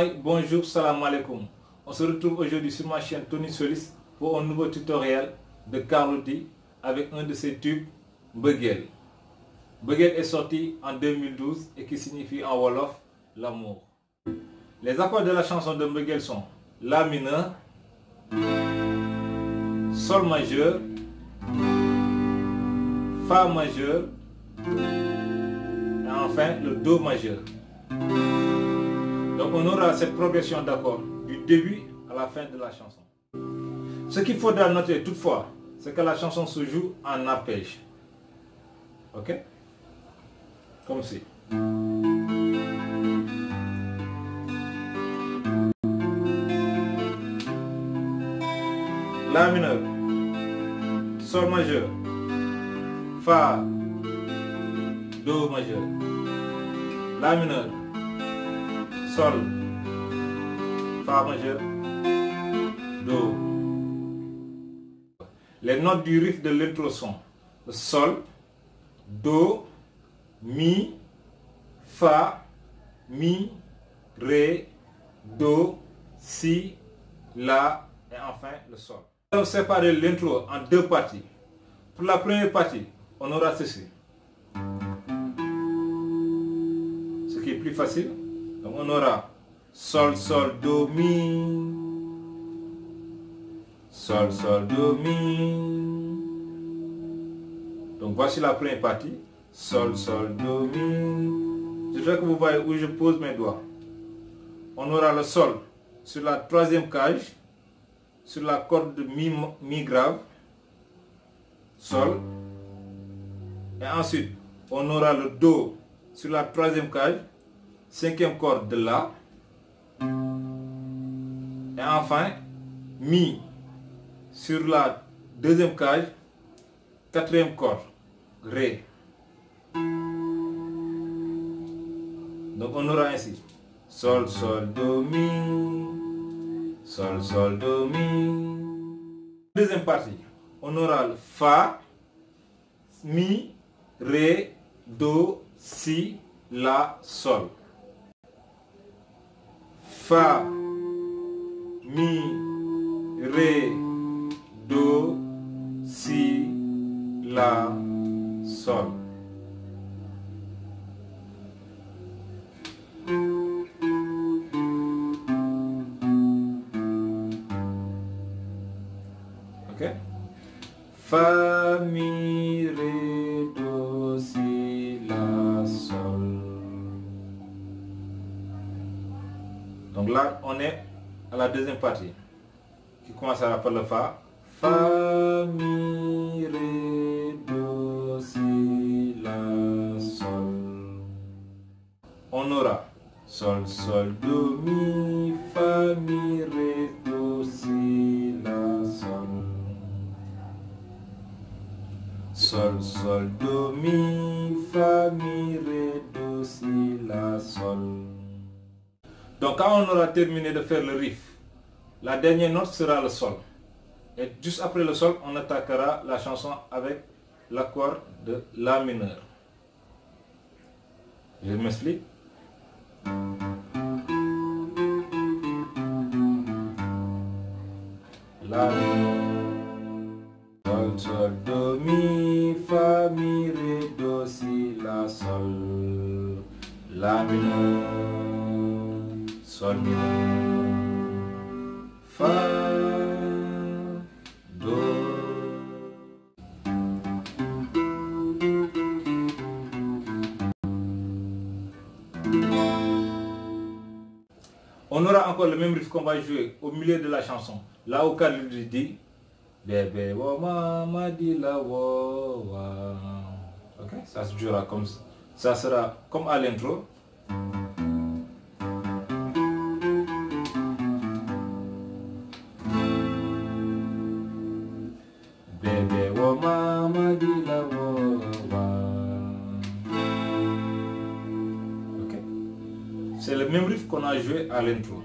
Diomaye, bonjour, salam alaikum. On se retrouve aujourd'hui sur ma chaîne Tony Solis pour un nouveau tutoriel de Carlou D avec un de ses tubes, Mbeuguel. Mbeuguel est sorti en 2012 et qui signifie en Wolof l'amour. Les accords de la chanson de Mbeuguel sont La mineur, Sol majeur, Fa majeur et enfin le Do majeur. Donc on aura cette progression d'accords du début à la fin de la chanson. Ce qu'il faudra noter toutefois, c'est que la chanson se joue en arpège. Ok? Comme ci. La mineur, Sol majeur, Fa, Do majeur. La mineur, Sol, Fa majeur, Do. Les notes du riff de l'intro sont le Sol, Do, Mi, Fa, Mi, Ré, Do, Si, La et enfin le Sol. Nous allons séparer l'intro en deux parties. Pour la première partie, on aura ceci. Ce qui est plus facile. Donc on aura Sol, Sol, Do, Mi. Sol, Sol, Do, Mi. Donc voici la première partie. Sol, Sol, Do, Mi. Je veux que vous voyez où je pose mes doigts. On aura le Sol sur la troisième cage, sur la corde de Mi grave, Sol. Et ensuite, on aura le Do sur la troisième cage, cinquième corde de La. Et enfin, Mi sur la deuxième cage, quatrième corde, Ré. Donc on aura ainsi Sol, Sol, Do, Mi. Sol, Sol, Do, Mi. Deuxième partie, on aura le Fa, Mi, Ré, Do, Si, La, Sol. Fa, Mi, Ré, Do, Si, La, Sol. Ok? Fa, Mi, Ré, Do, Si, La, Sol. Donc là, on est à la deuxième partie qui commencera par le Fa. Fa, Mi, Ré, Do, Si, La, Sol. On aura Sol, Sol, Do, Mi, Fa, Mi, Ré, Do, Si, La, Sol. Sol, Sol, Do, Mi, Fa, Mi, Ré, Do, Si, La, Sol. Donc quand on aura terminé de faire le riff, la dernière note sera le Sol. Et juste après le Sol, on attaquera la chanson avec l'accord de La mineur. Je m'explique. La mineur. Sol, Sol, Do, Mi, Fa, Mi, Ré, Do, Si, La, Sol. La mineur. Sol mineur. Fa, Do. On aura encore le même riff qu'on va jouer au milieu de la chanson. Là où Carlou D dit Bébé wo mama di la wo wa. Ok, ça se jouera comme ça. Ça sera comme à l'intro. Bébé wo mama di la wo wa. Ok, c'est le même riff qu'on a joué à l'intro.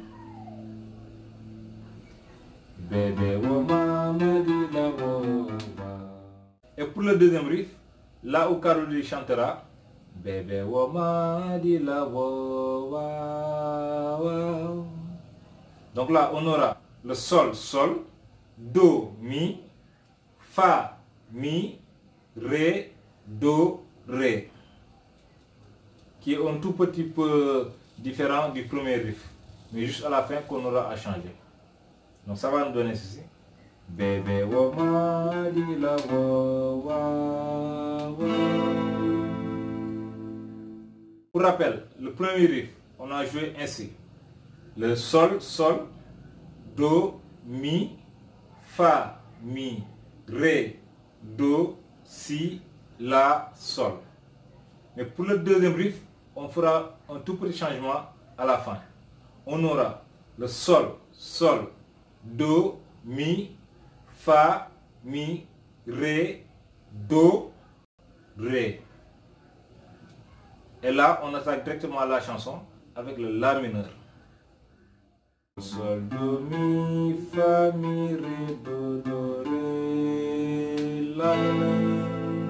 Bébé wo mama di la wo wa. Et pour le deuxième riff, là où Carlou D chantera Bébé wo ma di la wo wa wa. Donc là, on aura le sol, sol, do, mi, fa, mi, ré, do, ré, qui est un tout petit peu différent du premier riff, mais juste à la fin qu'on aura à changer. Donc ça va nous donner ceci. Bébé wo ma di la wo wa wa. Pour rappel, le premier riff, on a joué ainsi. Le sol, sol, do, mi, fa, mi, ré, do, si, la, sol. Mais pour le deuxième riff, on fera un tout petit changement à la fin. On aura le sol, sol, do, mi, fa, mi, ré, do, ré. Et là, on attaque directement la chanson avec le la mineur. Sol, do, mi, fa, mi, ré, do, ré, la mineur.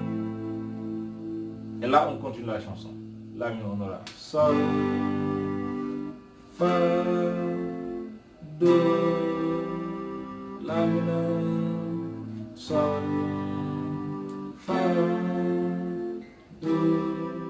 Et là, on continue la chanson. La mineur, on aura sol, fa, do, la mineur, sol, fa, do.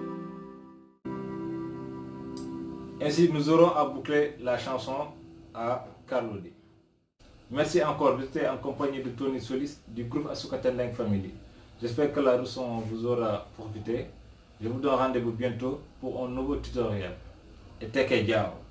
Ainsi, nous aurons à boucler la chanson à Carlou D. Merci encore d'être en compagnie de Tony Solis du groupe Asuka Tendeng Family. J'espère que la leçon vous aura profité. Je vous donne rendez-vous bientôt pour un nouveau tutoriel. Et take care.